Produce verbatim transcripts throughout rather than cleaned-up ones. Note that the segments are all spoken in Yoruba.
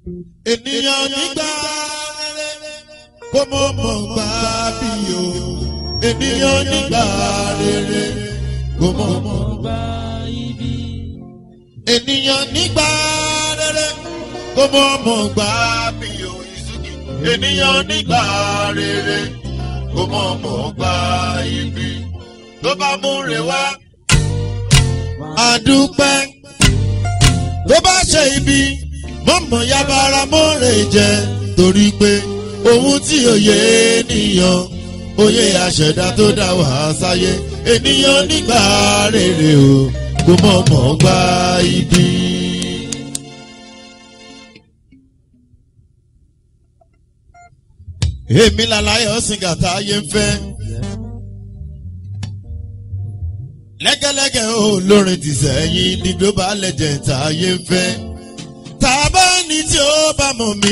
ènìyàn nígbà kó mọ̀ mọ̀ gbà bí o ènìyàn nígbà rere kó mọ̀ mọ̀ gbà ibi ènìyàn nígbà rere kó mọ̀ mọ̀ gbà bí o ìsúkì ènìyàn nígbà rere kó mọ̀ mọ̀ gbà ibi tó bá mú rè wá àdúpẹ́ tó bá ṣe ibi mọ̀mọ́ yabara mọ́rẹ̀ jẹ torí pé ohun tí òye ènìyàn òye àṣẹ̀dá tó dá wá sáyé ènìyàn nígbà rere o kò mọ̀mọ́ gbà ibi. èmi làlàyé sìngàtà ayé ń fẹ́ lẹ́gẹ́lẹ́gẹ́ olórin tìsẹ̀yìn ní global legend ayé ń fẹ́ tàbá ní tí ó bá mọ̀ mi.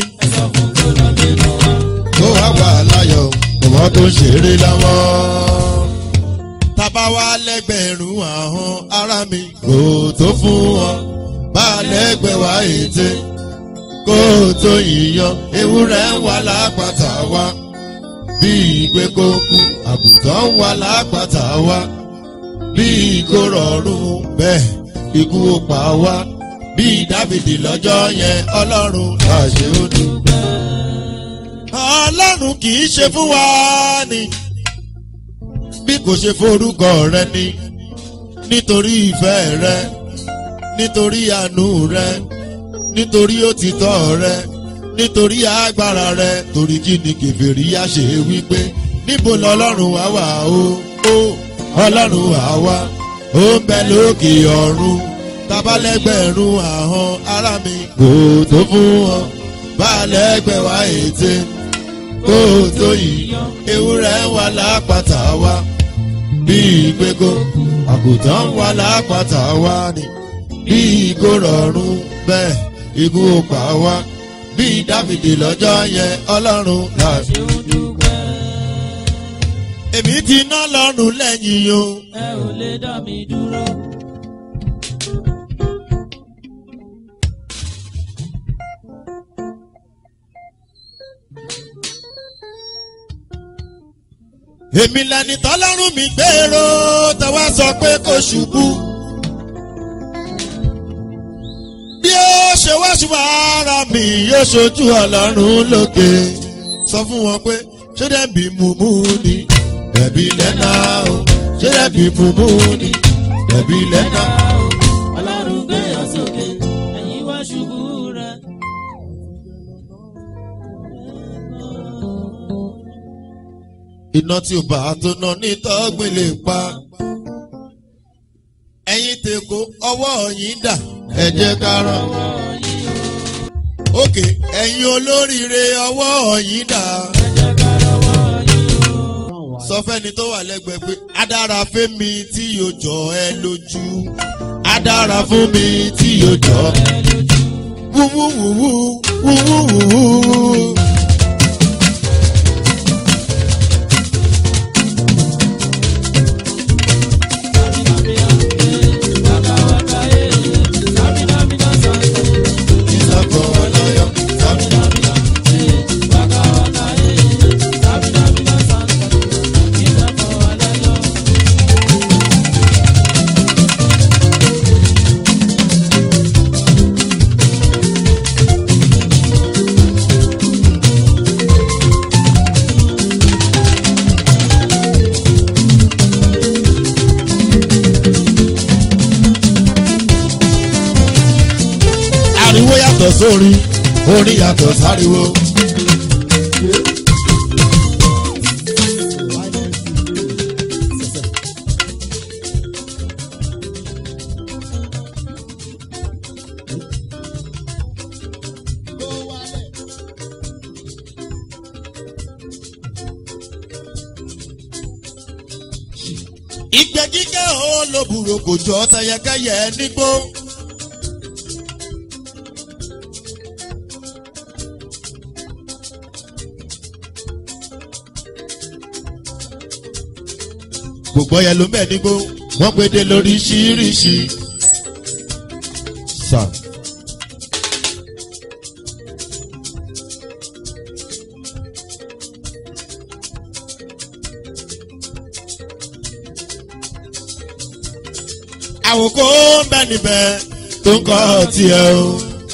kó wá wà láyọ̀ ọmọ tó ṣeré láwọn. tàbá wá lẹ́gbẹ̀rún ahọ́n ara mi kò tó fún wọn. bá lẹ́gbẹ̀ẹ́ wá ète kó tó yíyan ewúrẹ́ ń wà lápáta wá. bí ìgbé kó kú àgùntàn ń wà lápáta wá. bí kò rọrùn bẹ́ẹ̀ ikú ó pa wá. bí Dáfídì lọ́jọ́ yẹn ọlọ́run láṣẹ ó dúpẹ́. ọlọ́run kì í ṣe fún wa ni bí kò ṣe forúkọ rẹ ni nítorí ìfẹ́ rẹ nítorí àánú rẹ nítorí òtítọ́ rẹ nítorí agbára rẹ torí kí ni kèfèrí yá ṣe wípé níbo lọ́lọ́run wá wà ó ó ọlọ́run wá wá ó ń bẹ lókè ọ̀run. Tabalẹ́gbẹ̀rún ahọ́n ara mi kò tó fún wọn. Balẹ̀gbẹ̀ wá ète kò tó yìí. Ewúrẹ́ ń wà lápáta wá. Bí ìgbéko àgùntàn ń wà lápáta wá ni. Bí kò rọrùn bẹ́ẹ̀ ikú ó pa wá. Bí Dáfídì lọ́jọ́ yẹn ọlọ́run láṣẹ ó dúpẹ́. Èmi ti ná lọ́rùn lẹ́yìn o. Ẹ ò lè dá mi dúró. èmi lẹni tọ́lọ́run mi gbèrò tẹ́wá sọ pé kò ṣubú. bí ó ṣe wá ṣùgbọ́n ara mi yóò ṣojú ọlọ́run lókè. sọ fún wọn pé ṣé dẹ́bi mùmú ni dẹ̀bi lẹ́nà o ṣé dẹ́bi mùmú ni dẹ̀bi lẹ́nà o. ọlọ́run gbé yọ sókè ẹ̀yin wá ṣubú rẹ̀. iná tí ò bá tó ná ní tọ́gbìn lè pa. ẹ̀yin tèkó ọwọ́ yín dà ẹ jẹ́ ká rán. òkè ẹ̀yin olóríire ọwọ́ yín dà. sọ fẹ́ni tó wà lẹ́gbẹ̀ẹ́ pé á dára fẹ́mi tí yóò jọ ẹ lójú. á dára fún mi tí yóò jọ ẹ lójú. wúwúwúwú wúwúwúwú. ariwo yàtọ̀ sórin orin yàtọ̀ sáriwo. ìgbẹ́ kíkẹ́ ó lóbùrò kò jọ tẹyẹkẹyẹ nígbó. gbogbo yẹn ló ń bẹ̀ nígbó wọ́n gbédè lóríṣiríṣi. sà àwòkó ń bẹ níbẹ̀ tó ń kọ́ tiẹ̀ o.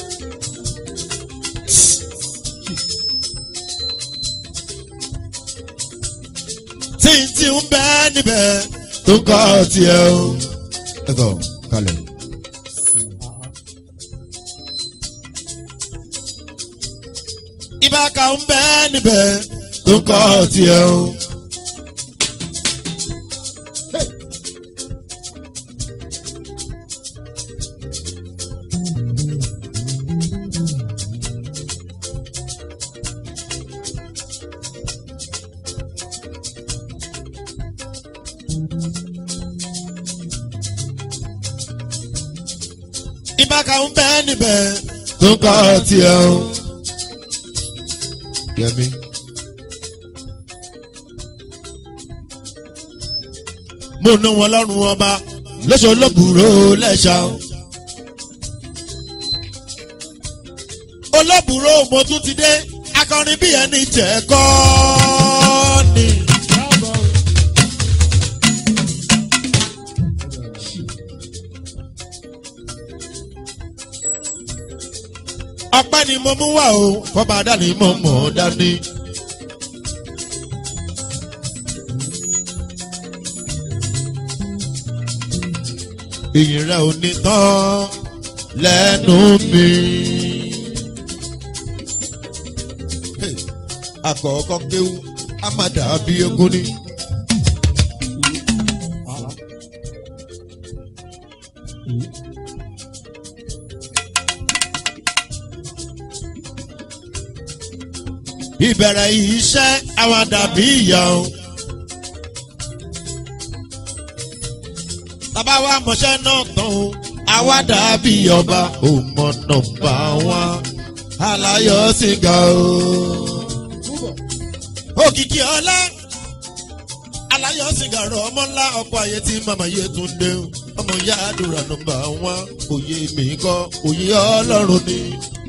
tí ń bẹ níbẹ̀ tó ń kọ́ tiẹ̀ o. ẹ sọ kalẹ̀. ìbáka ń bẹ níbẹ̀ tó ń kọ́ tiẹ̀ o. ìbáka ń bẹ níbẹ̀ tó ń kọ́ tiẹ̀ o. Yẹmi. mo ná wọn lọ́rùn ọba lọ́sọ̀ olóbùrò lẹ́ṣà. olóbùrò mo tún ti dé akọrin bí ẹni jẹ́ kọ́ ni. ọpẹ́ ni mo mú wá o fọba dání mo mọ̀ ọ́ dání. ìyìn rẹ̀ ò ní tán lẹ́nu mi. àkọ́kọ́ kéwú á má dàbí ogún ni. ìbẹ̀rẹ̀ iṣẹ́ àwọn àdàbí ìyá o. bàbá wa mọ̀ṣẹ́ náà tán o àwa dàbí ọba ò mọ nọ́mbà wa aláyọ̀ sìgá o. òkìkí ọlá aláyọ̀ sìgá rọ ọmọ ńlá ọkọ̀ ayé tí màmá yé tún dé o. ọmọ ìyá àdúrà nọ́mbà wa òye mi kọ́ òye ọlọ́run ni.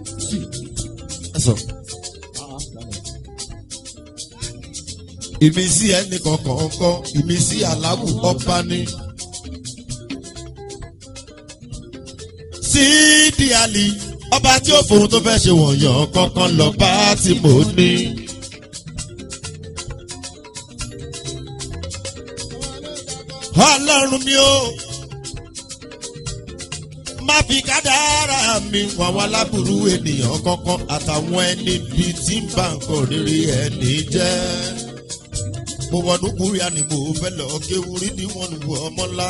ìmísí ẹnì kọ̀ọ̀kan kọ́ ìmísí aláwù ọba ni. sídìí àlì ọba tí ó fòun tó fẹ́ ṣe wọ̀nyàn kankan lọ bá tí mo ní. ọlọ́run mi ó má fi kádàrá mi wà wá lábùrú ènìyàn kankan àtàwọn ẹni bíi tí ń bá nǹkan rere ẹni jẹ́. mo wọnú kúrìá ni mo fẹ́ lọ kéwúrí ní wọn nù ọmọ ńlá.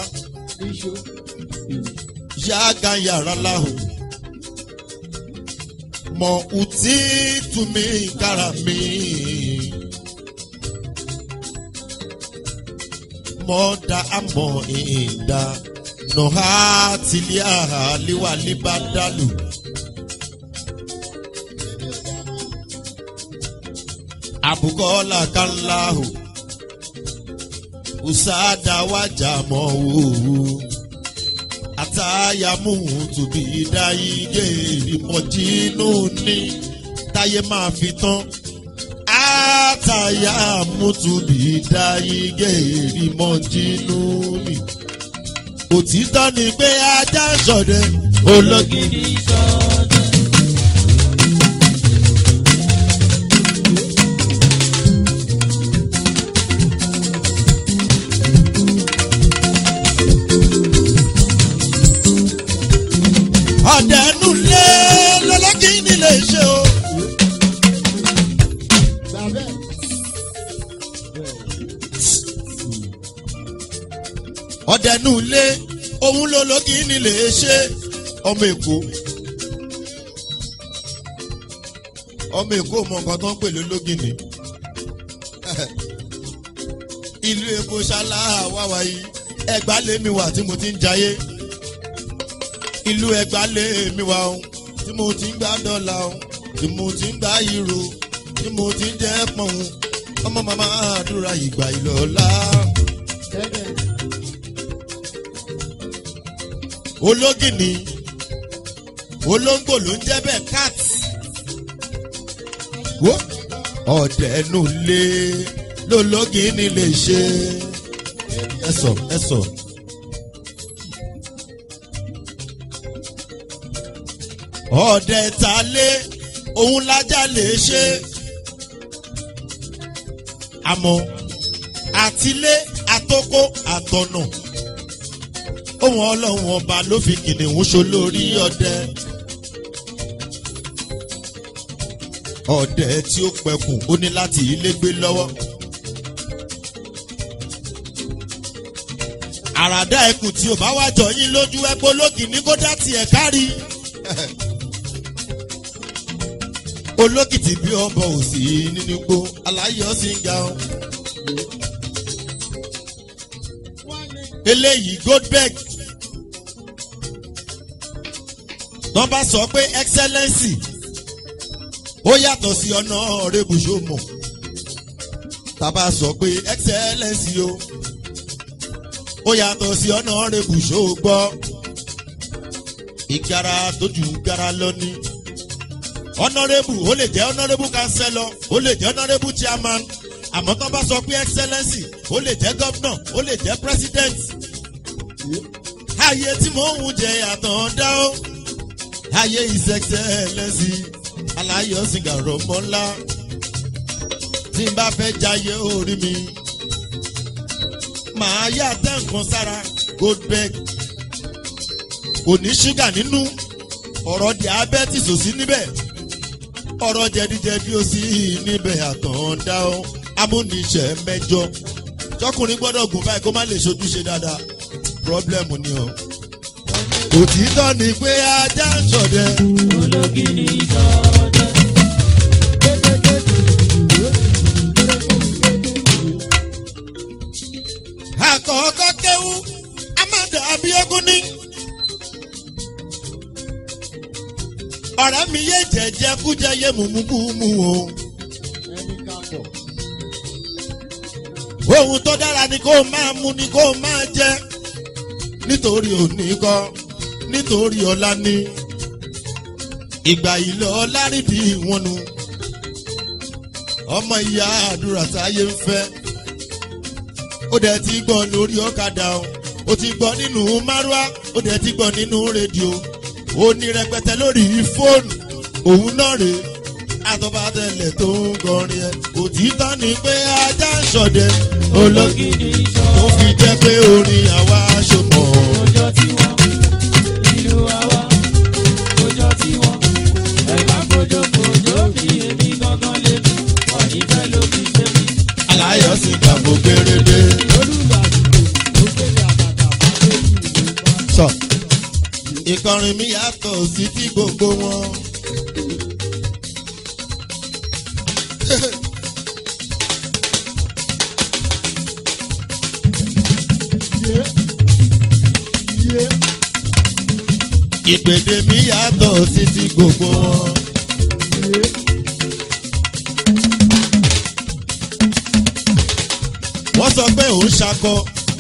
yága yàrá láhùn mọ ùtí túnmí kára mi. mọ da àmọ ìdá nọ̀há tìlí àhà líwà líbá dálù. àbùkọ́ làkànláhùn usada waja mọ wo àtàyàmú tùbí dáyé ìmọ̀jínú ní táyé máa fi tán àtàyàmú tùbí dáyé ìmọ̀jínú ní. òtítọ́ ni pé ajá ń ṣọdẹ ológìní ṣọdẹ. ọ̀dẹ̀nu lé lọ́lọ́kìnní lè ṣe o. ọ̀dẹ̀nu lé òun lọ́lọ́kìnní lè ṣe ọmọ èkó. ọmọ èkó mọ nǹkan tó ń pè lólógìnní. ìlú èkó ṣálá wáwá yìí ẹgbàá lèmi wà tí mo ti ń jayé. ìlú ẹgbà lé mi wá o tí mo ti ń gbá dọ́là o tí mo ti ń gbá euro tí mo ti ń jẹ́ pọ̀n ọmọ màmá àdúrà ìgbà ìlọ́lá. ológìní olóńgbò ló ń jẹ́ bẹ́ẹ̀ cat wo ọ̀dẹ̀nu lé lólógìní lè ṣe ẹ sọ ẹ sọ. ọ̀dẹ̀ ta lé òun lájà lè ṣe àmọ́ àtilé àtòkò àtọ̀nà ohun ọlọ́run ọba ló fi kìnìún ṣo lórí ọdẹ ọdẹ tí ó pẹkùn ó ní láti ilé gbé lọ́wọ́ àràdá ẹkùn tí ò bá wá jọ yín lójú ẹgbẹ́ olókì ní kó dá tiẹ̀ kárí olókìtì bí ọbọ òsì nínú igbó aláyọ̀ sí ń ga ọ́. eléyìí Goldberg wọ́n bá sọ pé excellency ó yàtọ̀ sí ọ̀nà rébùsọ̀mọ̀ tàbá sọ pé excellency o ó yàtọ̀ sí ọ̀nà rébùsọ̀ gbọ́ ìgara tó ju gara lọ ní honourable ó lè jẹ́ honourable councillor ó lè jẹ́ honourable chairman àmọ́ tó bá sọ pé excellency ó lè jẹ́ governor ó lè jẹ́ president. ayé tí mò ń jẹ àtọ̀ndá ó ayé his excellency aláyọ̀ sìgárò mọ́lá tí n bá fẹ́ jayé orí mi màá yá tẹ́ nǹkan sára Goldberg kò ní ṣúgà nínú ọ̀rọ̀ diabetes ò sí níbẹ̀ ọ̀rọ̀ jẹ̀díjẹ̀dí ò sí níbẹ̀ àtọ̀ndá ó amúniṣẹ́ mẹ́jọ tọkùnrin gbọ́dọ̀ gùn báyìí kó má lè ṣojúṣe dáadáa pírọ́blẹ́mù ni o. òtítọ́ ni pé ajá ń ṣọdẹ. ológìní ṣọdẹ. àkọ́kọ́ kéwú amadu abíọ́gún ní. ọ̀rẹ́ mi yé jẹ́jẹ́ kújẹ́ yé mùmúkúmú o. ohun tó dára ni kó máa mú ni kó máa jẹ nítorí òní kọ́ nítorí ọ̀la ni ìgbà ìlọ lárídì wọn nu ọmọ ìyá àdúrà sáyé ń fẹ́ ó dẹ̀ ti gbọ́ lórí ọ̀kadà ó ti gbọ́ nínú márúwá ó dẹ̀ ti gbọ́ nínú rédíò ó ní rẹpẹtẹ lórí fóònù òun náà rèé àtọ́bàtẹ̀lẹ̀ tó ń kọrin ẹ̀ òtítọ́ ni pé ajá ń ṣọdẹ ológìní tó fi jẹ́ pé orin àwa ṣomọ̀. ọjọ́ tí wọ́n ìlú àwa ọjọ́ tí wọ́n ẹ̀ka kojokojo mi èmi gangan lè mi wọ́n ní fẹ́ ló fi ṣe mí. aláyọ̀ sì gbà mọ́ gbérédé. sọ ìkọrin mi yàtọ̀ sí ti gbogbo wọn. ìpèdè mi yàtọ̀ sí ti gbogbo wọn. wọ́n sọ pé òun ṣakọ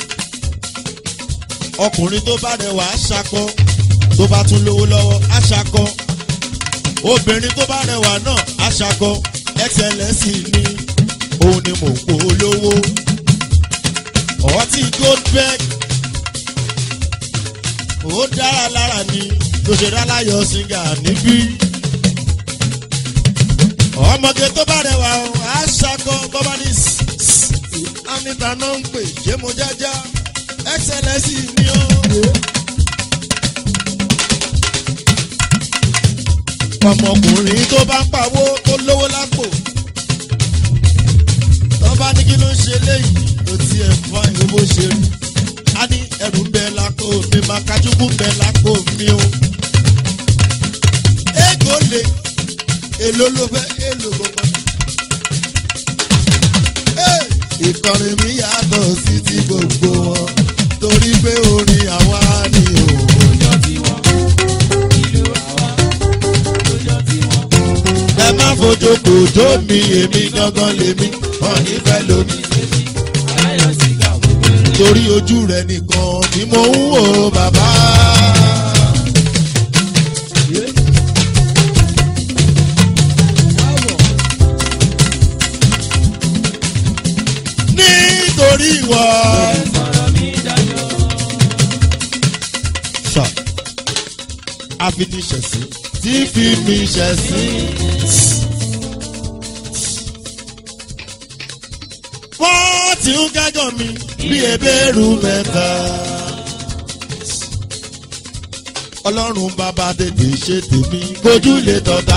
ọkùnrin tó bá rẹwà á ṣakọ tó bá tún lówó lọ́wọ́ á ṣakọ obìnrin tó bá rẹwà náà á ṣakọ excellency ni òun ni mò ń pò lówó ọtí Goldberg ó dára lára ni tó ṣe dáláyọ̀ síngà níbí ọmọge tó bá rẹwà á ṣakọ bọ́bá ní anita náà ń pè ṣé mo jájá excellency ni ó. ọmọkùnrin tó bá ń pawó tó lówó lápò tó bá ní kí ló ń ṣe léyìí tó tiẹ̀ fọ́ ìwé bó ṣe rí a ní ẹrù ń bẹ lápò mi máa kájúkú ń bẹ lápò mi o. ègò lè èlò ló fẹ́ èlò gbogbo. ìkọrin mi yàtọ̀ sí ti gbogbo wọn torí pé orin àwa ni o. ọjọ́ tí wọ́n ìlú àwa ọjọ́ tí wọ́n. ẹ má fojú kojú mi èmi gangan lèmi wọn nífẹ̀ẹ́ lómi. aláyọ̀ sìgá gbogbo eré. torí ojú rẹ nìkan ni mo ń wò bàbá. nítorí ìwọ. sọ̀rọ̀ mi dájọ́. sọ àfiníṣẹ̀sí tí fi mi ṣẹ̀sín. wọ́n ti ń kẹ́jọ́ mi bí ebéèrú mẹ́ta. ọlọ́run bàbá tètè ṣe tèmi kójú lè tọ̀tá.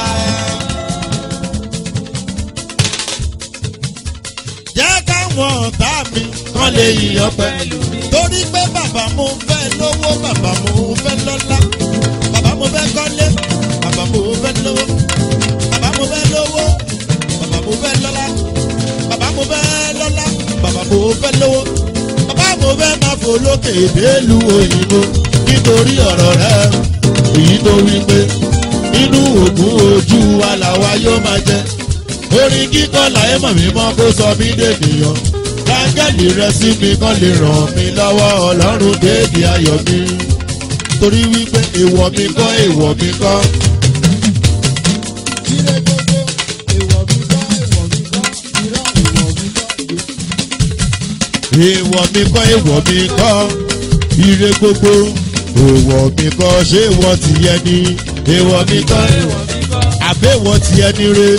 jẹ́ káwọn ọ̀tá mi kán lè yíyan pẹ̀lú mi. torí pé bàbá mo fẹ́ lówó bàbá mo fẹ́ lọ́lá. bàbá mo fẹ́ kọ́lé bàbá mo fẹ́ lówó. bàbá mo fẹ́ lówó bàbá mo fẹ́ lọ́lá. bàbá mo fẹ́ lọ́lá bàbá mo fẹ́ lówó. bàbá mo fẹ́ máa fò lókè délù òyìnbó. nítorí ọ̀rọ̀ rẹ̀ èyí tó wí pé nínú ògùn ojú wa làwa yóò máa jẹ. orin kíkọ́ láyé mọ̀ mí mọ́ kó sọ mí dènìyàn. kángẹ́lì rẹ sí mi kán lè ràn mí lọ́wọ́ ọlọ́run déèdì ayọ̀ mi. torí wípé èèwọ̀ mi kọ́ èèwọ̀ mi kọ́. Ire gbogbo, èèwọ̀ mi kọ́, èèwọ̀ mi kọ́, irọ́ èèwọ̀ mi kọ́. èèwọ̀ mi kọ́ èèwọ̀ mi kọ́. ire gbogbo èèwọ̀ mi kọ́ ṣé èèwọ̀ ti yẹ ni. èèwọ̀ mi kọ́ àbẹ̀wọ̀ ti yẹ ni re.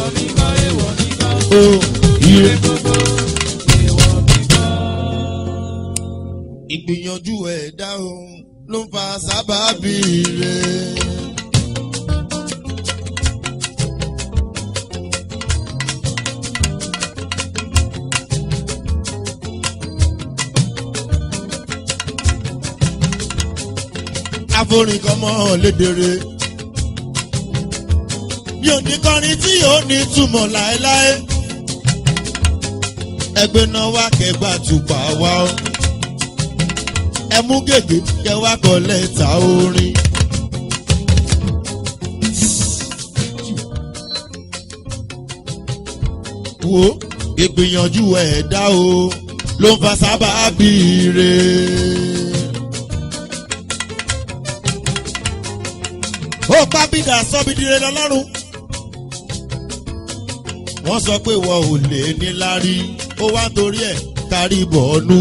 o ire gbogbo. ìgbìyànjú ẹ̀dá o ló ń fa sábàbí rẹ̀. àforin kan mọ́ lédèrè mi ò ní kọrin tí yóò ní túmọ̀ láéláé. ẹgbẹ́ náà wá kẹgbà tùpà wá o. ẹ mú gègé kẹ wá kọ lẹ́tà orin. wo ìgbìyànjú ẹ̀dá o ló ń fa sábàbí rẹ̀. ó pábídà sọ́bìdìrẹ́ lọ́lọ́run. wọ́n sọ pé wọ́n ò lè níláárí ó wá torí ẹ̀ kárí bọ̀ọ̀nù.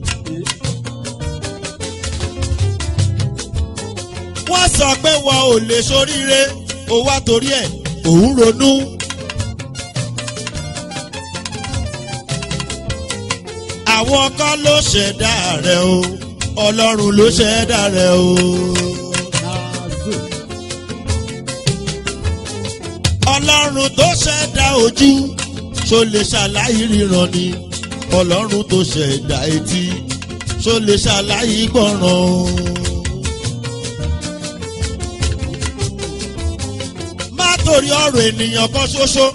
wọ́n sọ pé wọ́n ò lè ṣoríire ó wá torí ẹ̀ òun ronú. àwọn kan ló ṣẹ̀dá rẹ̀ o ọlọ́run ló ṣẹ̀dá rẹ̀ o. ọlọ́run tó ṣẹ̀dá ojú ṣó lè ṣàlàyé ríran ni. ọlọ́run tó ṣẹ̀dá etí ṣó lè ṣàlàyé gbọ́ràn. má torí ọ̀rọ̀ ènìyàn kan ṣoṣo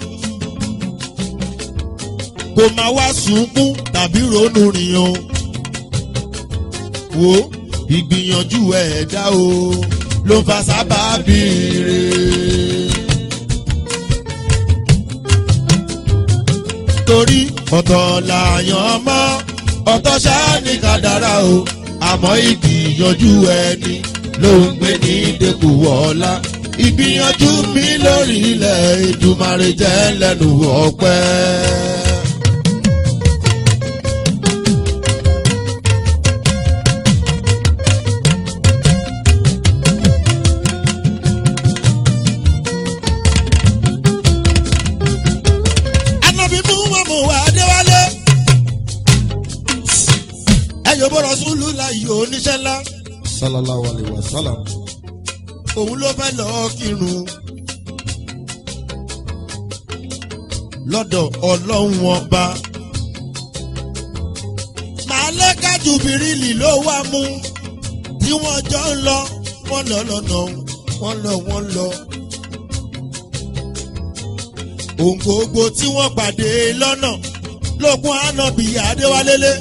kò máa wá sunkún tàbí ronú rìnyàn. wo ìgbìyànjú ẹ̀dá o ló ń fa sábàbí rẹ̀. torí ọ̀tọ̀ làyàn mọ́ ọ̀tọ̀ ṣáá ní kádàrá o àmọ́ ìgbìyànjú ẹni ló ń gbé ní dẹ́kun ọ̀la. ìgbìyànjú mi lórí ilẹ̀ Èdùmàrè jẹ́ lẹ́nu ọpẹ́. Yòbó Rasulullahi oníṣẹ́ ńlá. Sallallahu alayhi wa sallam. Òun ló fẹ́ lọ́ọ́ kírun. Lọ́dọ̀ ọlọ́run ọba. Màlẹ́kà Jùbìrìlì ló wá mú. Tí wọ́n jọ ń lọ, wọ́n lọ lọ́nà, wọ́n lọ wọ́n lọ. Ohun gbogbo tí wọ́n pàdé lọ́nà lókun ànábì Adéwálélé.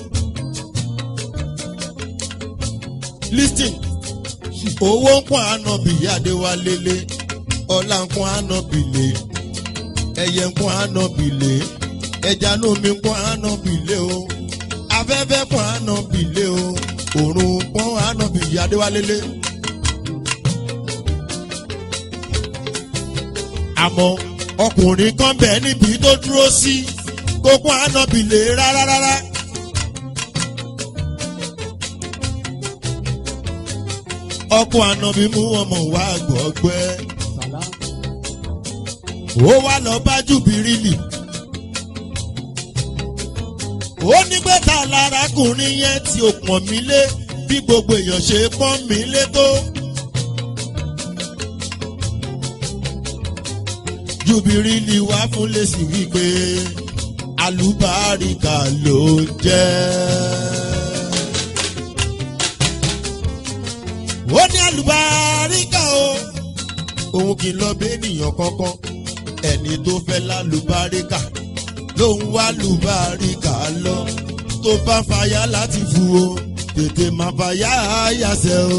Listen, owó ń kún ànábì Adéwálélé, ọlá ń kún ànábì lé, ẹyẹ ń kún ànábì lé, ẹja inú mi ń kún ànábì lé o, afẹ́fẹ́ kún ànábì lé o, òrùn ń kún ànábì Adéwálélé. Àmọ́ ọkùnrin kan bẹ̀ níbi tó dúró sí kó kún ànábì lé rárá rárá. ọkọ̀ ànábì mú ọmọ wa gbọ́gbẹ́. ó wá lọ bá Júbírìlì. ó ní pé ta lárakùnrin yẹn tí ó pọ̀n mí lé bí gbogbo èèyàn ṣe pọ́n mí lé tó. Júbírìlì wá fún lésì wípé àlùbáríkà ló ń jẹ́. ó ní àlùbáríkà o òun kì í lọ bẹ ènìyàn kankan ẹni tó fẹ́ lálùbáríkà ló ń wá lùbáríkà lọ tó bá fàyà láti fu o tètè má fàyà yàsẹ̀ o.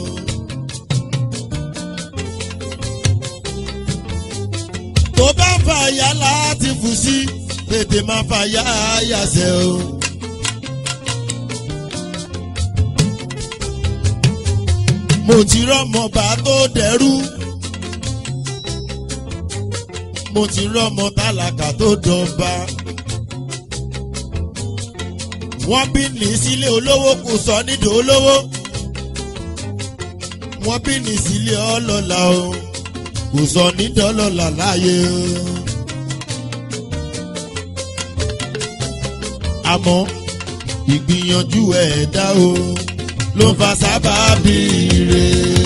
tó bá fàyà láti fu sí tètè má fàyà yàsẹ̀ o. mo ti rọ́mọ bá tó dẹrú mo ti rọ́mọ tálákà tó dọba. wọ́n bí ní sílé olówó kò sọ nídìí olówó. wọ́n bí ní sílé ọlọ́lá o kò sọ nídìí ọlọ́lá láàyè o. àmọ́ ìgbìyànjú ẹ̀dá o ló fa sábàbí rẹ̀.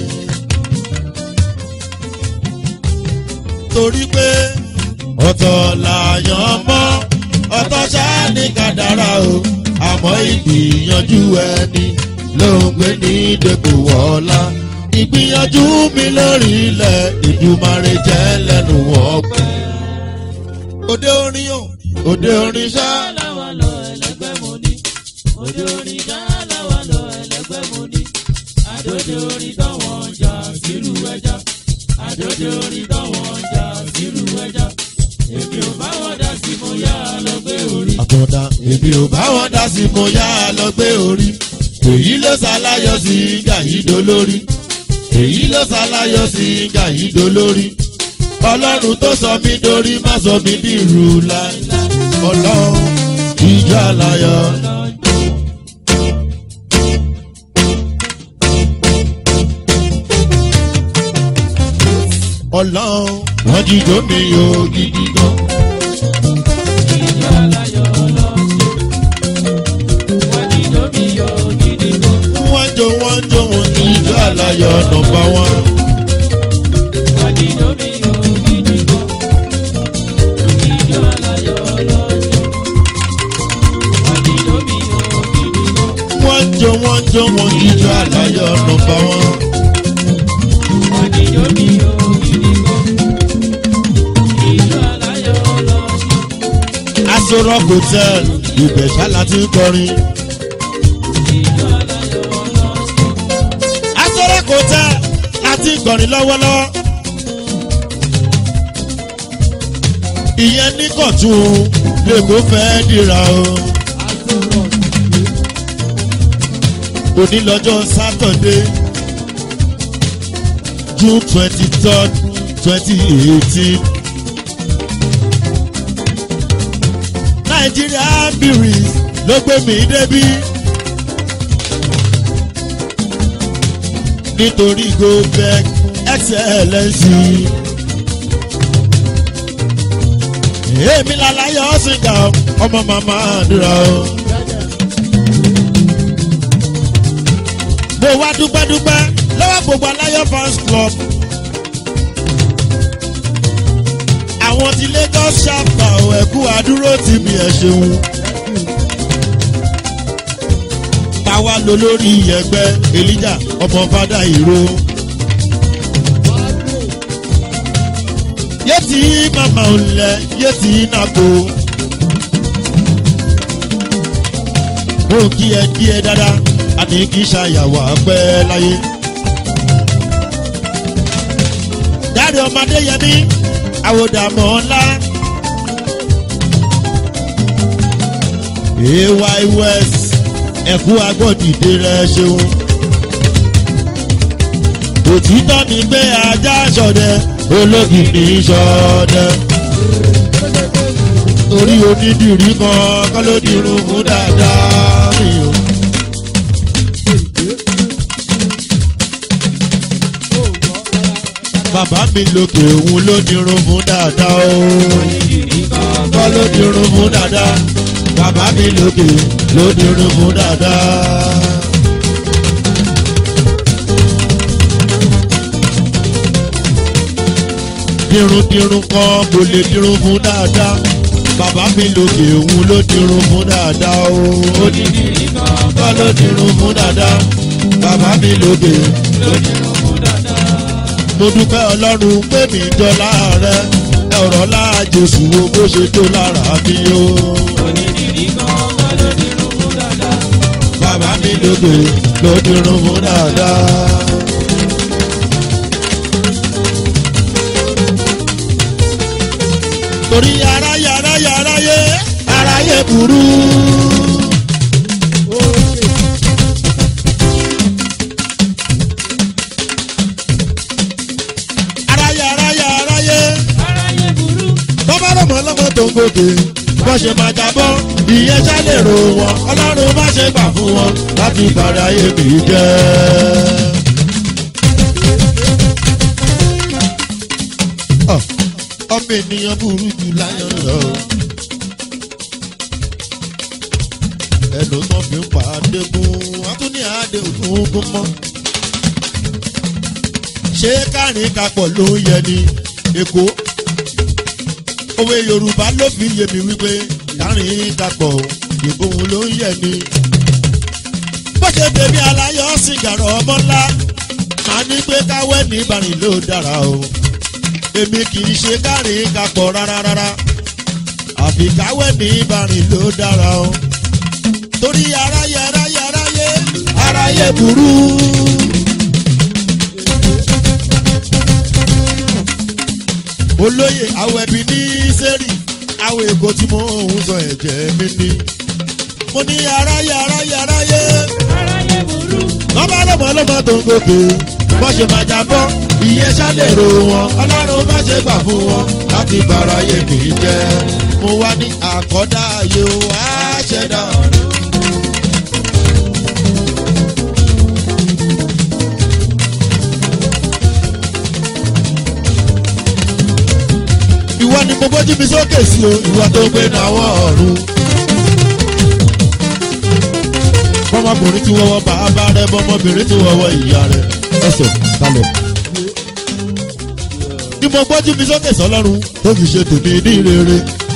torí pé ọ̀tọ̀ làyàn mọ́ ọ̀tọ̀ ṣáà ní kádàrá o àmọ́ ìgbìyànjú ẹni ló ń gbé ní dèkò wọ́ọ́lá. ìgbìyànjú mi lórí ilẹ̀ Ìdùmarè jẹ́ lẹ́nu ọ̀pẹ. òde orin o òde orin ṣá. láwa lọ ẹlẹgbẹ́ mo ní òde orin ṣá láwa lọ ẹlẹgbẹ́ mo ní àdóde orin táwọn ń jà sílùú ẹja àdóde orin táwọn ń jà sílùú ẹja èmi ò bá wọn dá sí mo yá lọ gbé orí. àtọ̀dá èmi ò bá wọn dá sí mo yá lọ gbé orí. èyí ló ṣàlàyé sí Gàyídó lórí. èyí ló ṣàlàyé sí Gàyídó lórí. ọlọ́run tó sọ mí dorí má sọ mí bí irú láíláí. ọlọ́run ìjọ àlàyé. ọlọ́run wọ́n jíjó mi yóò gidi gan. ìjọ aláyọ̀ ọlọ́run wọ́n jíjó mi yóò gidi gan. wọ́n jó wọ́n jó wọn ní ìjọ àlàyé nọ́mbà wọn. wọ́n jíjó mi yóò gidi gan. ìjọ aláyọ̀ ọlọ́run wọ́n jíjó mi yóò gidi gan. wọ́n jó wọ́n jó wọn ní ìjọ àlàyé nọ́mbà wọn. wọ́n jíjó mi yóò gidi gan. ìjọ aláyọ̀ ọlọ́run. Aso Rock Hotel ibẹ̀ ṣáàlà ti ń kọrin. ìjọ aláyọ̀ ọlọ́run. Aso Rock Hotel láti ń kọrin lọ́wọ́lọ́wọ́. ìyẹn ní kọ̀tún lèkó fẹ́ dìra o. òní lọ́jọ́ sátọ̀dé June twenty third twenty eighteen. Nigeria Breweries ló gbé mi débí. nítorí Goldberg Excellency. èmi lálàyé ọ̀sìnkà ọmọ màmá àdúrà o. mo wá dúpẹ́dúpẹ́ lọ́wọ́ gbogbo aláyọ̀ fans club. àwọn ti Lagos chapter ẹ̀kú àdúró ti mi ẹ̀ ṣeun. táwa lọ lórí ẹgbẹ́ Elijah ọmọ fada ìró. yéètì màmá òǹlẹ̀ yéètì nàkó. mo kí ẹ kí ẹ dáadáa àní kí ṣàyàwó apẹ́ láyé. dáre ọmọdé yẹmí àwòdàmọ́ ńlá. ay west ẹ̀kú agbọ́dìde rẹ̀ ṣeun. òtítọ́ ni pé ajá ṣọdẹ ológìní ṣọdẹ. torí onídìrí kan kọ́ ló dirun fún dáadáa mi o. bàbá mi lókè òun ló dirun fún dáadáa o. onídìrí kan kọ́ ló dirun fún dáadáa bàbá mi lókè ló dirun fún dáadáa. dirun dirun kan kò lè dirun fún dáadáa bàbá mi lókè òun ló dirun fún dáadáa o. onídìrí kan kọ́ ló dirun fún dáadáa bàbá mi lókè. lódìrún fún dáadáa. mo dúpẹ́ ọlọ́run pé mi jọ láàrẹ ẹ̀rọ láàjòsù wo bó ṣe tó lára mi o. onídìrí kan lódìrún fún dáadáa. bàbá mi lókè ló dirun fún dáadáa. torí aráyé aráyé aráyé aráyé burú. aráyé aráyé aráyé aráyé burú. bọ́bá lọ́mọ lọ́mọ tó ń gòkè bọ́ ṣe máa jábọ́ ìyẹn ṣálẹ̀ ro wọn ọlọ́run má ṣe gbà fún wọn láti bàrẹ̀ ayé mi jẹ́. ọmọ ènìyàn burú jù láyọ̀ lọ. ẹnu tó fi ń pa adégún atúní adé ògún mọ́. ṣé káàrin kapọ̀ ló ń yẹ ni èkó? òwe yorùbá ló fi yé mi wípé káàrin kapọ̀ ìbòhùn ló ń yẹ ni. bó ṣe bèbí aláyọ̀ sìgárọ̀ ọmọ ńlá màá ní pé káwé ní ìbàrìn ló dára o. èmi kì í ṣe káàrin kapọ̀ rárá rárá àfi káwé ní ìbàrìn ló dára o. torí aráyé aráyé aráyé aráyé burú. olóyè awẹ́bí ní sẹ́rì àwọn èkó tí mo ń sọ ẹ̀jẹ̀ mi ni. mo ní aráyé aráyé aráyé aráyé burú. lọ́mọ lọ́mọ lọ́mọ tó ń gòkè bọ́ ṣe máa jábọ́ ìyẹn ṣálẹ̀ ro wọn ọlọ́run má ṣe gbà fún wọn láti bára yé mi jẹ́. mo wá ní àkọ́dá ayé o á ṣẹ̀dá ọ̀run. ìwọ ni mo bójú mi sókè sí o ìwọ tó gbé náwó ọ̀run. bọ́mọkùnrin tí wọ́wọ́ bàbá rẹ bọ́mọbìnrin tí wọ́wọ́ ìyá rẹ ẹsẹ̀ kalẹ̀. ni mo bójú mi sókè sọlọ́run tó fi ṣe tèmi ní rere.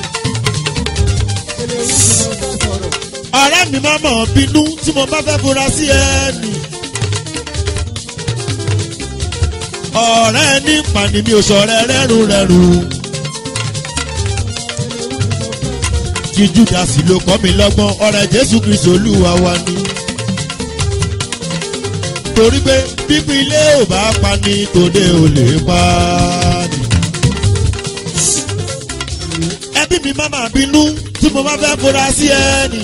ọ̀rẹ́ mi máa mọ̀ bínú tí mo bá fẹ́ fura sí ẹni. ọ̀rẹ́ ní pàní mi ò sọ̀rẹ́ rẹ́rù rẹ́rù. tí júdásì ló kọ́ mi lọ́gbọ́n ọ̀rẹ́ jésù kristu olúwa wa ni. torí pé bíbí ilé ò bá pa ni tòde ò lè pa ni. ẹbí mi má máa bínú tí mo bá fẹ́ fura sí ẹni.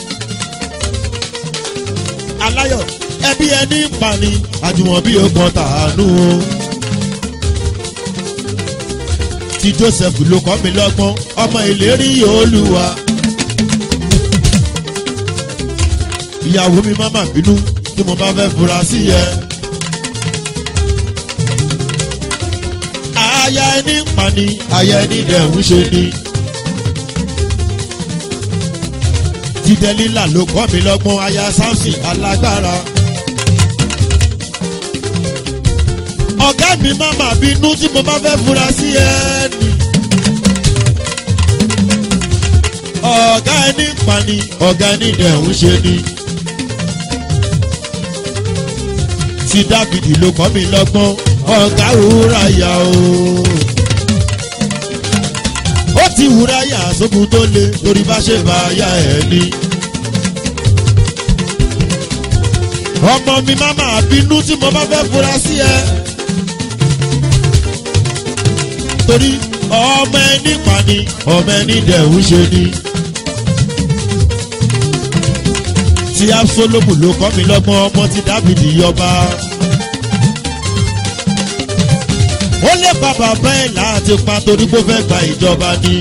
aláyọ̀ ẹbí ẹni ń pa ni àjùmọ̀bí ọgbọ́n tàánú o. tí joseph ló kọ́ mi lọ́gbọ́n ọmọ ìlérí olúwa. ìyàwó mi má má bínú tí mo bá fẹ́ fura sí ẹ. aya ẹni ń pa ni aya ẹni dẹ̀ ń ṣe ni. jíjẹ lílà ló kọ́ mi lọ́gbọ́n aya samson alágbára. ọ̀gá mi má má bínú tí mo bá fẹ́ fura sí ẹni. ọ̀gá ẹni ń pa ni ọ̀gá ẹni dẹ̀ ń ṣe ni. tí dábìdì ló kọ́ mi lọ́gbọ́n ọ̀gá wúrà yà o. ó ti wúrà yà sókun tó le torí bá ṣe bá yà ẹ̀ ni. ọmọ mi má má bínú tí mo bá fẹ́ fura sí ẹ. torí ọmọ ẹni pa ni ọmọ ẹni dẹ̀ ń ṣe ni. tí absolomu ló kọ́ mi lọ́gbọ́n ọmọ tí dábìdì yọba. ó lé bàbá bẹ́ẹ̀ láti pa torí pé ó fẹ́ gba ìjọba ni.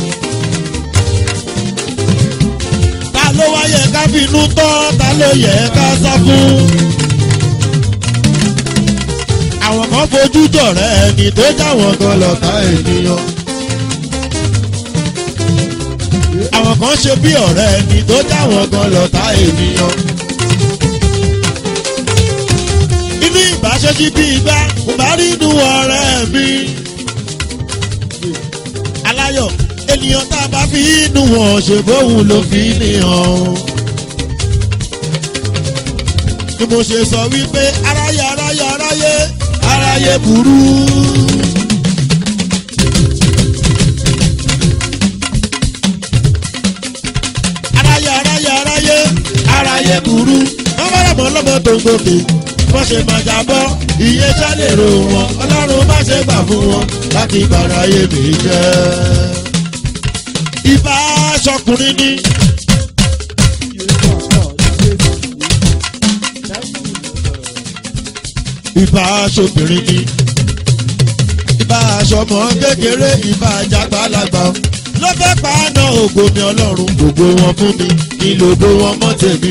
ta ló wá yẹ ká finú tọ́ ta ló yẹ ká sá fún. àwọn kan fojú jọ̀rẹ́ ẹni tó jáwọn kan lọ́ta ènìyàn. àwọn kan ṣe bí ọ̀rẹ́ ẹni tó jáwọn kan lọ́ta ènìyàn. inú ìbáṣẹ́jì bí igbá kò bá rí inú ọ̀rẹ́ mi. aláyọ̀ ènìyàn tá a bá fi inú wọn ṣe bóun ló fi níhàn. ni mo ṣe sọ wípé aráyé aráyé aráyé aráyé burú. aráyé aráyé aráyé aráyé burú. wọ́n bá ràmọ́ lọ́mọ tó ń gòkè wọ́n ṣe máa jábọ́ iye ṣàlérò wọn ọlọ́run má ṣe gbà fún wọn láti bàráyé mi jẹ́. ìbá aṣọkùnrin ni. ìbá aṣọbìnrin ni. ìbá aṣọmọ kékeré ìbá àjàgbàlagbà ló fẹ́ paná ògo mi ọlọ́run gbogbo wọn fún mi kí lógo wọn mọ́ tèmi.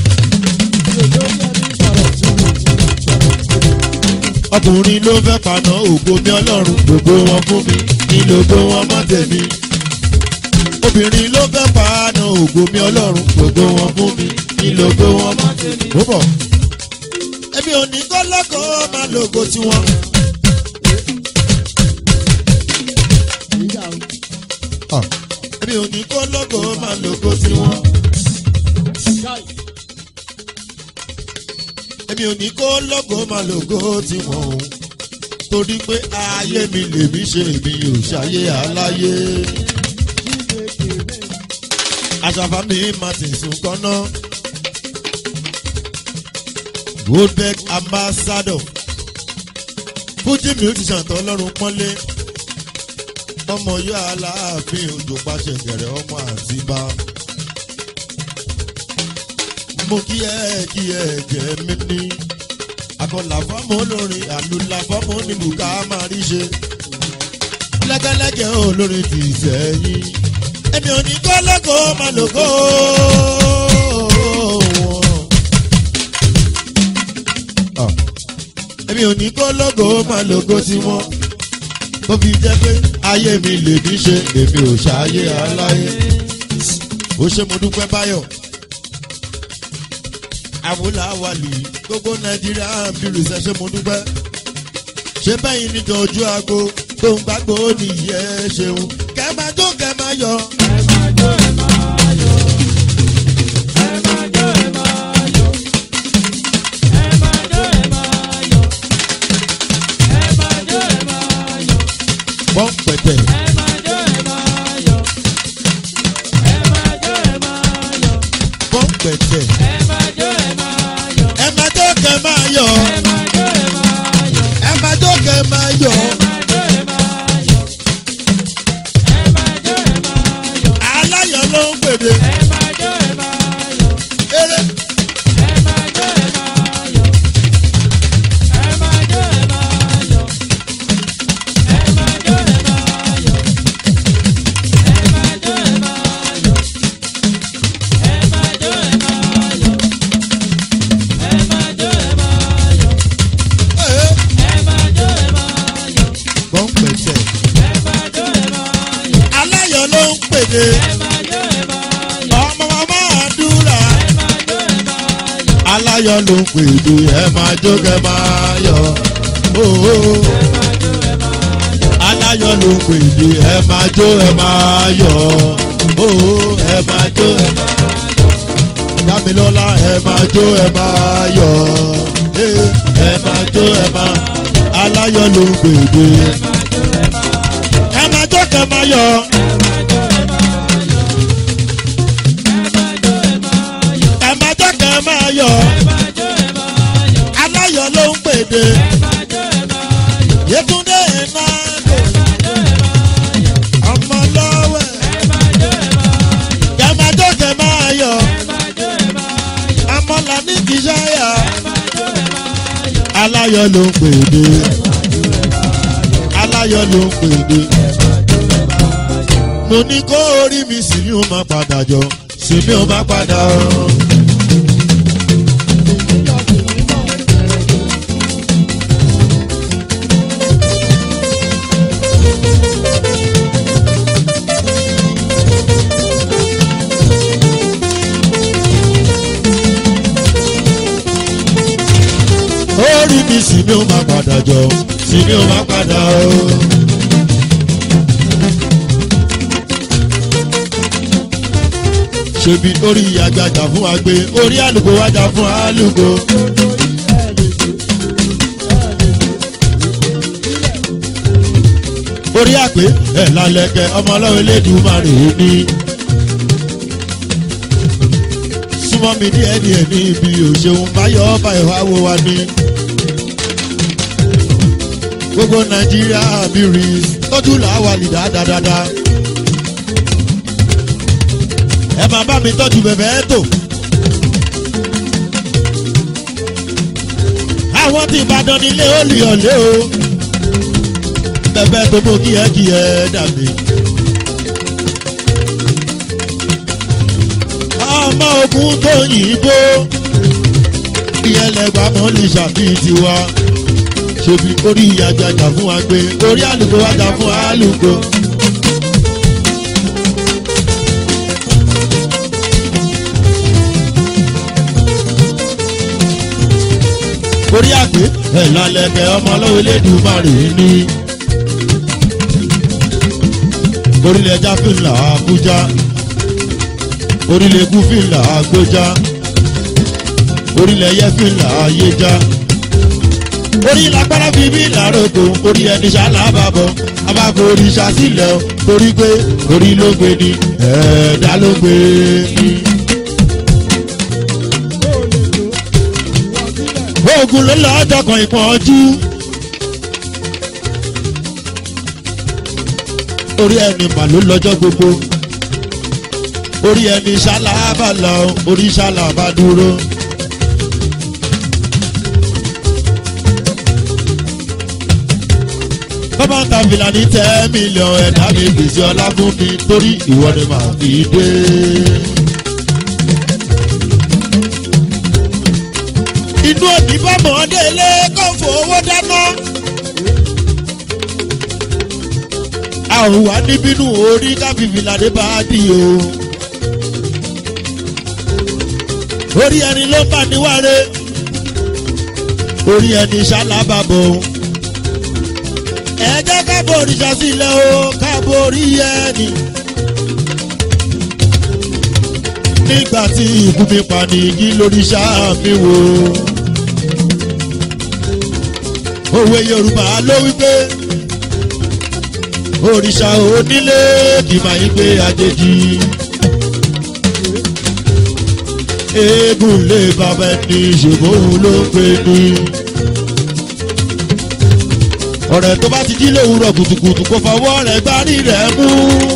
ọkùnrin ló fẹ́ paná ògo mi ọlọ́run gbogbo wọn fún mi kí lógo wọn mọ́ tèmi. obìnrin ló fẹ́ paná ògo mi ọlọ́run gbogbo wọn fún mi kí lógo wọn mọ́ tèmi. ó bọ̀ ẹbí òní kọ́ lọ́kọ̀ọ́ máa lògo tiwọn. ẹbí òní kọ́ lọ́kọ̀ọ́ máa lògo tiwọn. ẹbí òní kọ́ lọ́kọ̀ọ́ máa lògo tiwọn o. torí pé ayé mi lèmi ṣe èmi ò ṣayé aláyé. àṣàfà mi máa tẹ̀sùn kọ́nà. Goldberg ambassador Fuji musician tó lọ́rùn pọ́nlé ọmọ yóò aláàfin òjò pàṣẹ gẹ̀rẹ́ ọmọ àtibá. mo kí ẹ kí ẹ jẹ́ mi ní akọlà fọ́mọ olórin àlùlà fọ́mọ oníbùkà máa rí ṣe lẹ́gẹ́lẹ́gẹ́ olórin ti sẹ́yìn ẹ̀mí ò ní kọ́ lọ́kọ̀ọ́ máa lògó. èmi ò ní kó lógo máa lógo tí wọ́n tó fi jẹ́ pé ayé mi lè ní ṣe èmi ò ṣàyé aláyé. ó ṣe mo dúpẹ́ báyọ̀ àwòláwàlì gbogbo nàìjíríà ń bí rìṣẹ́ ṣe mo dúpẹ́ ṣé bẹ́yìn níjọ ojú aago tó ń gbàgbó nìyẹn ṣeun kẹ́ máa jó kẹ́ máa yọ. ẹ máa jó ẹ máa yọ ẹ máa jó ẹ máa yọ ẹ máa jó ẹ máa yọ ẹ máa jó ẹ máa yọ. wọ́n pẹ̀tẹ̀. ẹ máa jó ẹ máa yọ ẹ máa jó ẹ máa yọ. wọ́n pẹ̀tẹ̀. ẹ máa jó ẹ máa yọ ẹ máa jó kẹ́ máa yọ. ẹ máa jó ẹ máa yọ ẹ máa jó kẹ́ máa yọ. ẹ máa jó ẹ máa yọ ẹ máa jó ẹ máa yọ. aláyọ̀ ló ń pèdè. ẹ máa jó ẹ máa yọ eré. ẹ máa jó ẹ máa yọ ẹ máa jó ẹ máa yọ ẹ máa jó ẹ máa yọ ẹ máa jó ẹ máa yọ ẹ máa jó ẹ máa yọ ẹ máa jó ẹ máa yọ Ee, ẹ máa jó ẹ máa yọ wọ́n pẹ̀tẹ̀. ẹ máa jó ẹ máa yọ aláyọ̀ ló ń pèdè. ẹ máa jó ẹ máa yọ ọmọ màmá àdúrà. ẹ máa jó ẹ máa yọ aláyọ̀ ló ń pèdè. ẹ máa jó kẹ́ máa yọ. Ooo. ẹ máa jó ẹ máa yọ aláyọ̀ ló ń pèdè. ẹ máa jó ẹ máa yọ. Ooo. ẹ máa jó ẹ máa yọ. Dámilọ́lá ẹ máa jó ẹ máa yọ. Ee, ẹ máa jó ẹ máa. aláyọ̀ ló ń pèdè. ẹ máa jó kẹ́ máa yọ. ẹ máa jó kẹ́ máa yọ. aláyọ̀ ló ń pèdè. Yétúndé Emmanuel ọmọ lọ́wẹ̀. kẹ́ máa jó kẹ́ máa yọ. amọ̀là ní kìsáyà. aláyọ̀ ló ń pèdè. aláyọ̀ ló ń pèdè. mo ní kó orí mi sì ni ó máa padà jọ sì ni ó máa padà rán. sí mi ò má padà jọ sí mi ò má padà o. ṣebí orí àgbàjà fún àgbẹ̀ orí àlùkò wájà fún àlùkò. orí àpè ẹ̀ lálẹ́kẹ̀ ọmọ ọlọ́run Elédùmarè ní. súnmọ́ mi díẹ̀ díẹ̀ ní ibi òṣèlú báyọ̀ ọba ìwà wo wa ní. gbogbo Nàìjíríà bí rí tọ́jú làwa lì dáadáa. ẹ máa bá mi tọ́jú bẹ̀bẹ̀ tó. àwọn tí Ìbàdàn nílé ó lè ọ̀lẹ́ o. bẹ̀bẹ̀ tó mú kíẹ́kíẹ́ dàbí. ọmọ ogun tó yìnbó. ìyẹn lẹ́gbàá mọ́ lè ṣàbí tiwa. ṣebí orí àjàjà fún àgbẹ̀ orí àlùkò wájà fún àlùkò. orí àgbẹ̀ ẹ̀ lálẹ́kẹ̀ ọmọ ọlọ́wọ́ Elédùmarè ní. orílẹ̀ ẹja fìlà Àbújá orílẹ̀ èkú fìlà Àgbójá orílẹ̀ ẹyẹ fìlà Ayéjá orílẹ̀ agbára bíbí làrókò orí ẹni ṣàlábàbọ̀ abáko oríṣà sílẹ̀ torí pé orí ló gbé ni ẹ̀ẹ́dá ló gbé ni. ogun ló lọ́jọ́ kan ìpọ́njú. orí ẹni mà ló lọ́jọ́ gbogbo. orí ẹni ṣáláàbà lọ orí ṣáláàbà dúró. bàbá ń ta fìlà ní ten million ẹ̀dá mi gbèsè ọlá fún mi torí ìwọ ni màá fi dé. inú òbí bá mọ̀ọ́dé ilé kó fowó dáná. a ò wá níbínú orí káfí fìlàdé bá dì o. orí ẹni ló bá níwáre orí ẹni ṣalábàbọ̀. ẹ jẹ́ káàbọ̀ òrìṣà sílẹ̀ o káàbọ̀ orí ẹni. nígbà tí ikú mi pa ní igi lórí ṣáà mi wò. òwe Yorùbá ló wípé òrìṣà onílé kì máa ń gbé àjèjì. eégún lè bàbá ẹni ṣùgbọ́n òun ló ń pè ní. ọ̀rẹ́ tó bá ti jí lówùúrọ̀ kùtùkùtù kó fọwọ́ rẹ̀ gbárí rẹ̀ mú.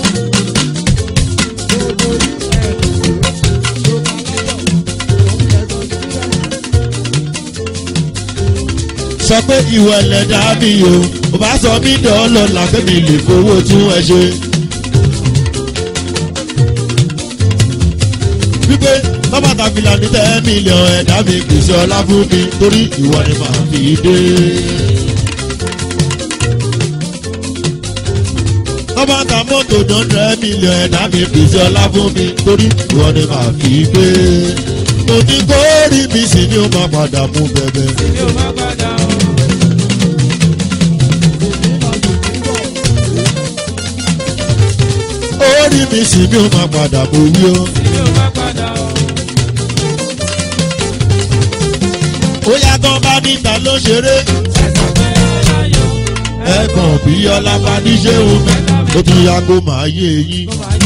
sọ pé ìwọ ẹlẹ́dá mi o ò bá sọ mí dọ́ọ̀lọ́ làkẹ́mi lè fowó tún ẹ ṣe. wípé bàbá fìlà ní ten million ẹ̀dá mi gbèsè ọlá fún mi torí ìwọ ni màá fi dé. bàbá ta mọ́tò hundred million ẹ̀dá mi gbèsè ọlá fún mi torí ìwọ ni màá fi dé. mo ní kó rí mi sí ni ó máa padà mú bẹ̀bẹ̀. Èmi ò má padà o. orí mi sì mi ò máa padà bò wí o. Èmi ò má padà o. ó yàtọ̀ bá níta ló ṣeré. Ẹ̀sán pé láyọ̀. ẹ̀gbọ́n bí ọlá bá ní ṣé o mẹ́. ó ti ya kó máa yé eyín.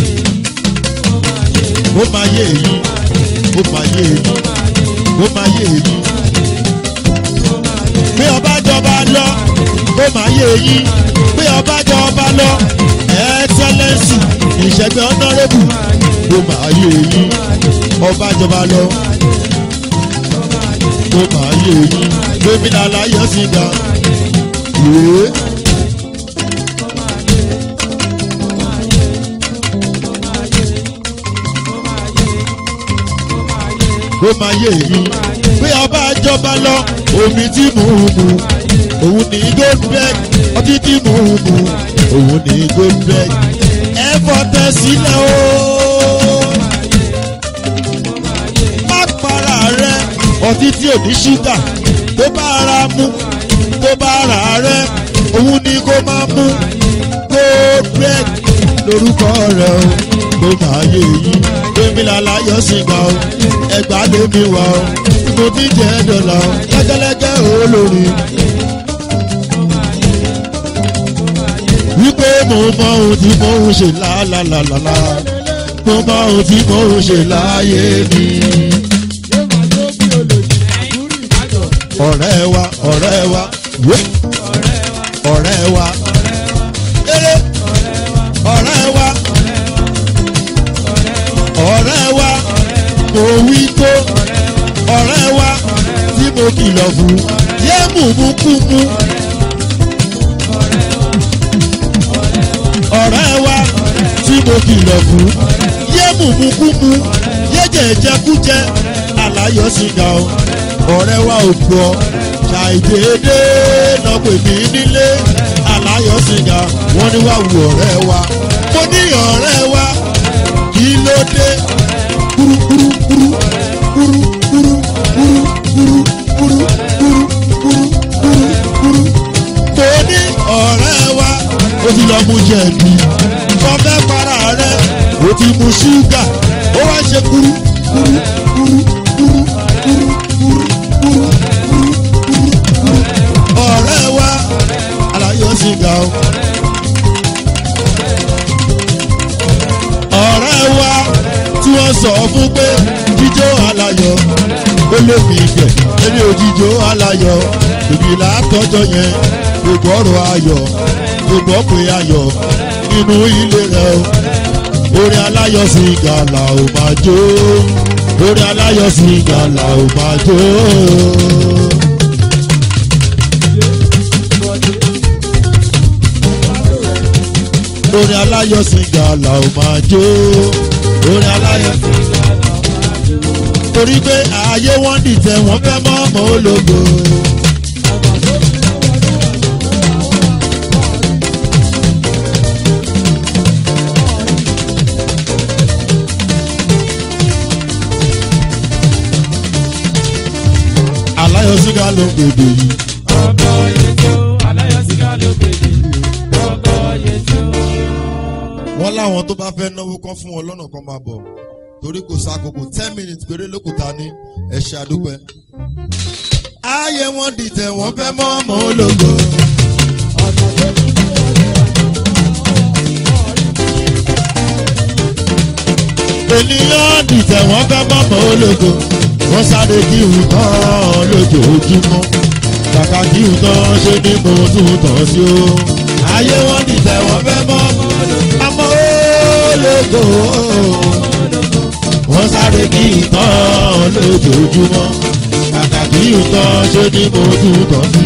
Ó máa yé yín. Ó máa yé yín. ó máa yé eyín. ó máa yé eyín. Ó máa yé. bí ọba jọba lọ ó máa yé eyín. bí ọba jọba lọ ẹ̀ẹ́sẹ̀lẹ̀sì ìṣẹ̀gbẹ́ ọ̀nàrẹ́bù ó máa yé eyín. ọba jọba lọ ó máa yé eyín. gómìnà aláyọ̀ sí ga. yéé. ó máa yé eyín. bí ọba jọba lọ omi tí mò ń mu òun ní goldberg ọtí tí mò ń mu òun ní goldberg ẹ fọtẹ sílẹ̀ o. má para rẹ ọtí tí ò ní ṣúgà tó bá ara mu bá ra rẹ òun ni kó máa mú Goldberg lórúkọ rẹ o kó máa yé yín èmi làlàyé sìgá o ẹgbà lèmi wà o mo ti jẹ dọ́là o lẹ́gẹ́lẹ́gẹ́ olórí. wípé mo mọ ohun tí mo ń ṣe lálálálá mo mọ ohun tí mo ń ṣe láyé mi. ọ̀rẹ́ wa ọ̀rẹ́ wa wé ọ̀rẹ́ wa eré ọ̀rẹ́ wa ọ̀rẹ́ wa mo wí tó ọ̀rẹ́ wa tí mo kìlọ̀ fún yé mùmú kú mú. ọ̀rẹ́ wa tí mo kìlọ̀ fún yé mùmú kú mú yé jẹ̀jẹ̀kújẹ àlàyé sìgá o ọ̀rẹ́ wa ò gbọ́ ṣàìdédé lọ pè mí nílé àlàyé sìgá wọ́n ní wá wù ọ̀rẹ́ wa mo ní ọ̀rẹ́ wa kí ló dé kúrúkúrú kúrú kúrú kúrú kúrú kúrú kúrú kúrú kúrú kúrú mo ní ọ̀rẹ́ wa ó ti lọ mú jẹ̀bi kọ́fẹ́ para rẹ̀ ó ti mú ṣúgà ó wá ṣe kúrú kúrú kúrú kúrú kúrú kúrú kúrú kúrú ọ̀rẹ́ wa àlàyé sìgá o ọ̀rẹ́ wa tí wọ́n sọ fún pé jíjó aláyọ̀ ó lé mi gẹ̀ ẹni òjijó aláyọ̀ ìbílà tọ́jọ́ yẹn gbogbo ọ̀rọ̀ ayọ̀ gbogbo ọ̀pẹ ayọ̀ nínú ilé rẹ̀ o orí aláyọ̀ sìgá là ó máa jó orí aláyọ̀ sìgá là ó máa jó. orí aláyọ̀ sìgá là ó máa jó orí aláyọ̀ sìgá là ó máa jó. torí pé ààyè wọn dìtẹ̀ wọ́n fẹ́ mọ́ ọmọ ológo. aláyọ̀ sìgá ló gbèdè yìí. ọkọ̀ yẹtò aláyọ̀ sìgá ló gbèdè ọkọ̀ yẹtò. wọ́n láwọn tó bá fẹ́ náwó kan fún wọn lọ́nà kan máa bọ̀ torí kò sákòókò ten minutes péré lókùtà ní ẹ̀ṣẹ̀ àdúpẹ́. ayé wọn dìtẹ̀ wọ́n fẹ́ mọ́ ọmọ ológo. ènìyàn dìtẹ̀ wọ́n fẹ́ mọ́ ọmọ ológo. wọ́n sáré kí ìhùn tán lójoojúmọ́ kàkà kí ìhùn tán ṣe ní mo tún tàn sí o. ayé wọn dìtẹ̀ wọ́n fẹ́ mọ́ ọmọ ológo. wọ́n sáré kí ìtàn lójoojúmọ́ kàkà kí ìtàn ṣe ní mo tún tàn sí.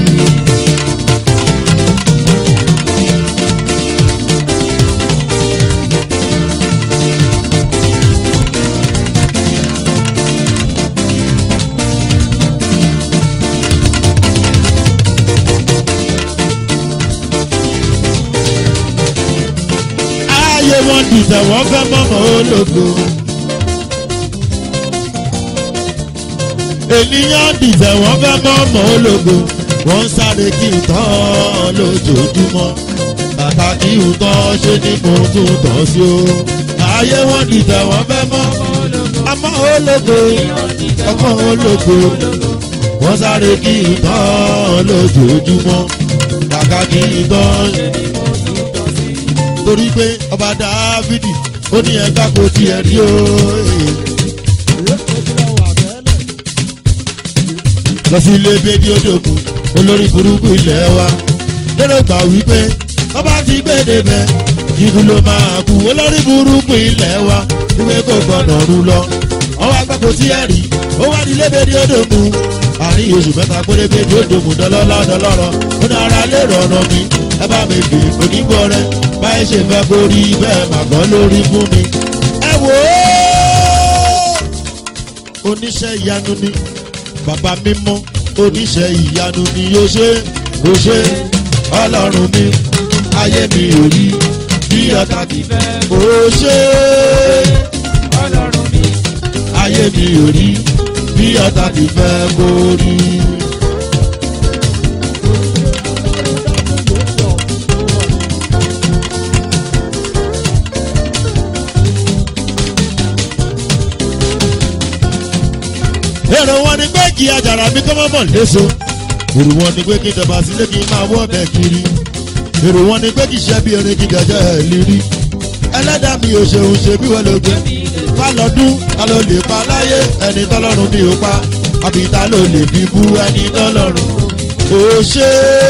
ayé wọn dìtẹ̀ wọ́n fẹ́ mọ́mọ́ ológo. ènìyàn dìtẹ̀ wọ́n fẹ́ mọ́mọ́ ológo. wọ́n ń sáré kí n tán lójoojúmọ́ bàtà kí n tán ṣe ní mo tún tán sí o. ayé wọn dìtẹ̀ wọ́n fẹ́ mọ́mọ́ ọmọ ológo ọmọ ológo. wọ́n sáré kí n tán lójoojúmọ́ bàtà kí n tán ṣe ní mo tún tán sí o. torí pé ọba Dáfídì ó ní ẹ̀ka kò tiẹ̀ rí o. lọ sí ilé bèbí odòkú olórí burúkú ilẹ̀ wa lérò gbà wípé ọba ti gbèdé bẹ ìlú ló máa kú olórí burúkú ilẹ̀ wa ìwé kò gbọdọ̀ rú lọ. ọwọ́ àgbà kò tiẹ̀ rí ó wá ní ilé bèbí odòkú àárín oṣù mẹ́ta péré bèbí odòkú dọ́lọ́lá dọ́lọ́rọ̀ ó ní ara lè rọ̀nà mi ẹ bá mi gbé onígbọ́ rẹ báyìí ṣe fẹ́ kó rí bẹ́ẹ̀ màgọ́ lórí fún mi. ẹ wò ó oníṣẹ́ ìyanu ni bàbá mímọ́ oníṣẹ́ ìyanu ni yóò ṣe ó ṣe ọlọ́run mi ayé mi ò rí bí ọ̀tá ti fẹ́ ó ṣe ọlọ́run mi ayé mi ò rí bí ọ̀tá ti fẹ́ kó rí. èrò wọn ni pé kí àjàrà mi kọ́ mọ́ mọ̀ léso èrò wọn ni pé kí dọ̀bà sílé kí n máa wọ́ bẹ́ẹ̀ kiri èrò wọn ni pé kí iṣẹ́ bí erin kí gẹ̀jẹ̀ ẹ̀ lírí ẹlẹ́dàá mi ò ṣeun ṣe bí wọ́n ló gbé wá lọ́dún ta ló lè pa láyé ẹni tọ́lọ́run bí ó pa àbí ta ló lè fi bú ẹni tọ́lọ́run ò ṣe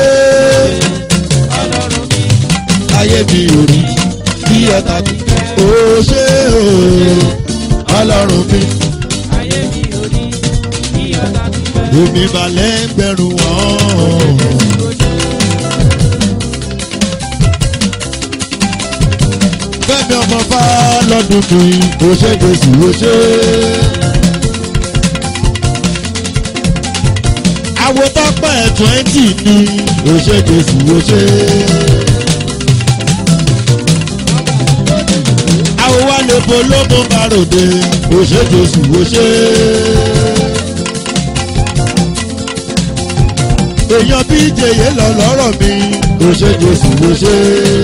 ayé mi ò rí bí ọ̀tá mi ò ṣe ọlọ́run mi omi balẹ̀ ń gbẹ̀rù wọ́n. Fẹ́mi ọmọ bá lọ́dún mi, kò ṣe gbèsè ó ṣe. Àwòtọ́pẹ́ twenty ni, kò ṣe gbèsè ó ṣe. Àwòwálé polówó bá ròde, kò ṣe gbèsè ó ṣe. Èèyàn bí jèyé lọ lọ́rọ̀ mi, kò ṣe gbèsè ó ṣe.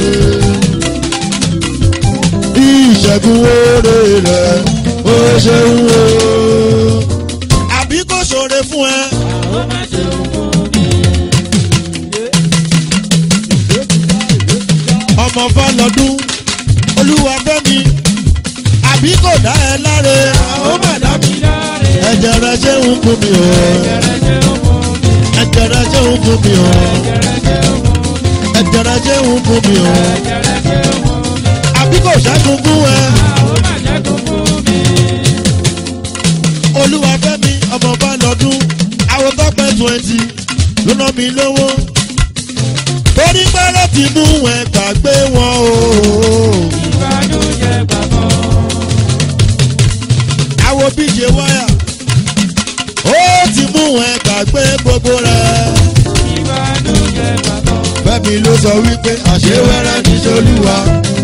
Ìṣẹ́gun oore rẹ̀ ó ṣe ń wo. Àbí kò ṣoore fún ẹ. Àwọn máa ṣe òkú mi. Ọmọ Fálọdún, Olúwa fẹ́mi, àbí kò dá ẹ láre. Àwọn máa dá mi láre. Ẹ̀jẹ̀ rẹ̀ ṣe ń kú mi o. Ẹ̀jẹ̀ rẹ̀ ṣe ń kú mi. Ẹ̀jẹ̀ rẹ̀ ṣe ń kú mi o. Ẹ̀jẹ̀ rẹ̀ ṣe ń kú mi. Ẹ̀jẹ̀ rẹ̀ ṣe ń kú mi o. Ẹ̀jẹ̀ rẹ̀ ṣe ń kú mi. Àbí kò ṣẹ́gun fún ẹ. Àwọn máa ṣẹ́gun fún mi. Olúwa fẹ́mi, ọmọ Fálọdún, Àwòtọ́pẹ́ twenty ló ná mi lówó. Torí pẹ́rẹ́ ti mú ẹ gbàgbé wọn o. Ìbànújẹ́ gbàgbọ́. Àwo bíje wáyà, ó ti mú ẹ gbàgbé gbogbo rẹ̀. Ìbànújẹ́ gbàgbọ́. Fẹ́mi ló sọ wípé àṣewẹ́rẹ́ ní Ṣolúwa.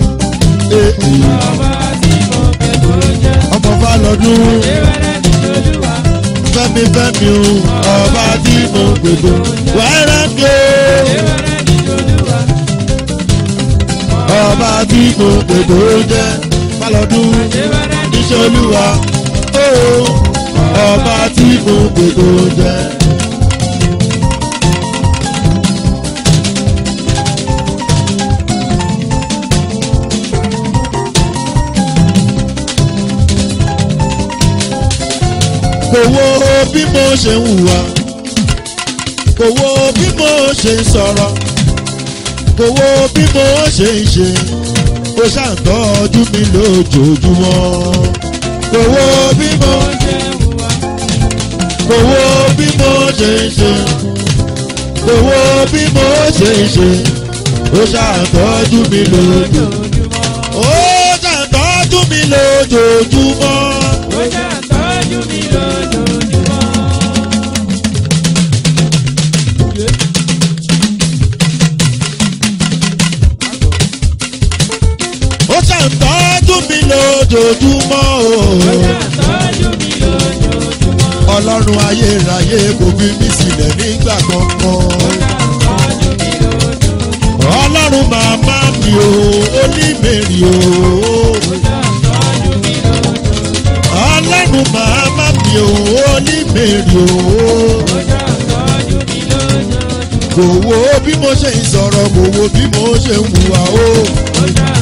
Ọba tí mo fẹ́ kó jẹ́. Ọmọ Fálọdún, Ìwẹ́rẹ́ ní Olúwa. Fẹ́mi Fẹ́mi o, ọba tí mo gbègbè. Wẹ́rẹ́ mi o, Ìwẹ́rẹ́ ní Olúwa. ọba tí mo gbègbè jẹ́. Fálọdún Ìwẹ́rẹ́ ní ní Ṣolúwa. Ọba tí mo gbègbè jẹ́. Kò wo bí mo ṣe ń hùwà, kò wo bí mo ṣe ń sọ̀rọ̀, kò wo bí mo ṣe ń ṣe, ó ṣàǹtọ́jú mi lójoojúmọ́. Kò wo bí mo ṣe wùwà. kò wo bí mo ṣe ń ṣe, kò wo bí mo ṣe ń ṣe, ó ṣàǹtọ́jú mi lójoojúmọ́. Ó ṣàǹtọ́jú mi lójoojúmọ́. Ó ṣàtọ́jú mi lójoojúmọ́. Ó ṣàǹtọ́jú mi lójoojúmọ́ o. Ó ṣàtọ́jú mi lójoojúmọ́. Ọlọ́run ayérayé kò fi mí sílẹ̀ nígbà kankan. Ó ṣàtọ́jú mi lójoojúmọ́. Ọlọ́run màmá mi o, Onímèrì o. Ó ṣàtọ́jú mi lójoojúmọ́. Ọlọ́run màmá mi o, Onímèrì o. Ó ṣàtọ́jú mi lójoojúmọ́. Kò wo bí mo ṣe ń sọ̀rọ̀, kò wo bí mo ṣe ń hùwà o. Ó ṣàtọ́jú